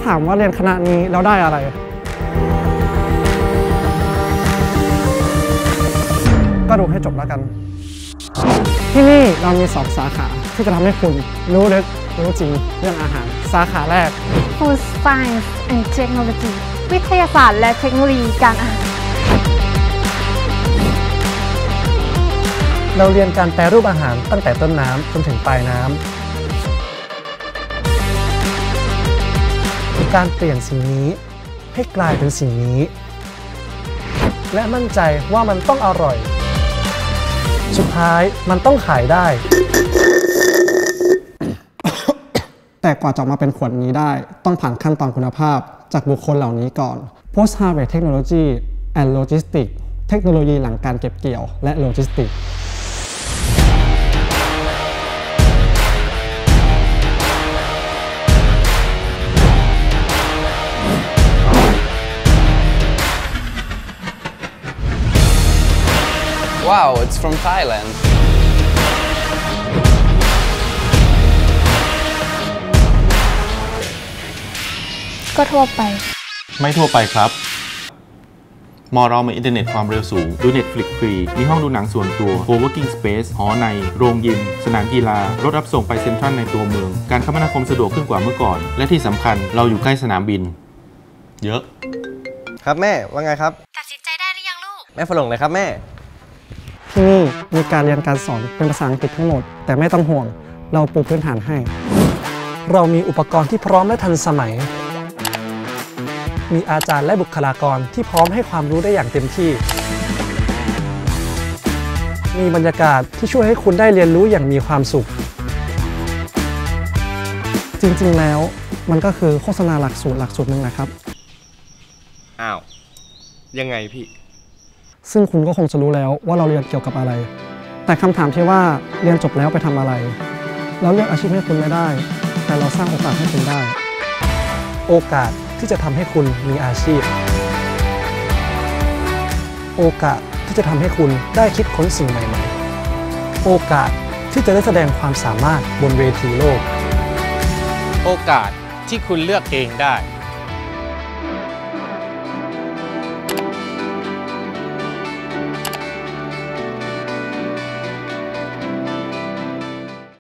ถามว่าเรียนคณะนี้แล้วได้อะไรก็ดูให้จบแล้วกันที่นี่เรามี2สาขาที่จะทำให้คุณรู้ลึกรู้จริงเรื่องอาหารสาขาแรก Food Science and Technology วิทยาศาสตร์และเทคโนโลยีการอาหารเราเรียนการแปรรูปอาหารตั้งแต่ต้นน้ำจนถึงปลายน้ำการเปลี่ยนสิ่งนี้ให้กลายเป็นสิ่งนี้และมั่นใจว่ามันต้องอร่อยสุดท้ายมันต้องขายได้ แต่กว่าจะมาเป็นขวดนี้ได้ต้องผ่านขั้นตอนคุณภาพจากบุคคลเหล่านี้ก่อน Post Harvest Technology and Logistics เทคโนโลยีหลังการเก็บเกี่ยวและโลจิสติกส์ Wow, it's from Thailand. ก็ทั่วไปไม่ทั่วไปครับมอเรามีอินเทอร์เน็ตความเร็วสูงดู Netflix ฟรีมีห้องดูหนังส่วนตัว Co-working Space หอในโรงยิมสนามกีฬารถรับส่งไปเซ็นทรัลในตัวเมืองการคมนาคมสะดวกขึ้นกว่าเมื่อก่อนและที่สำคัญเราอยู่ใกล้สนามบินเยอะครับแม่ว่าไงครับตัดสินใจได้หรือยังลูกแม่ฝรั่งเลยครับแม่ที่นี่มีการเรียนการสอนเป็นภาษาอังกฤษทั้งหมดแต่ไม่ต้องห่วงเราปูพื้นฐานให้เรามีอุปกรณ์ที่พร้อมและทันสมัยมีอาจารย์และบุคลากรที่พร้อมให้ความรู้ได้อย่างเต็มที่มีบรรยากาศที่ช่วยให้คุณได้เรียนรู้อย่างมีความสุขจริงๆแล้วมันก็คือโฆษณาหลักสูตรหนึ่งนะครับอ้าวยังไงพี่ซึ่งคุณก็คงจะรู้แล้วว่าเราเรียนเกี่ยวกับอะไรแต่คำถามที่ว่าเรียนจบแล้วไปทำอะไรเราเลือกอาชีพให้คุณไม่ได้แต่เราสร้างโอกาสให้คุณได้โอกาสที่จะทำให้คุณมีอาชีพโอกาสที่จะทำให้คุณได้คิดค้นสิ่งใหม่ๆโอกาสที่จะได้แสดงความสามารถบนเวทีโลกโอกาสที่คุณเลือกเองได้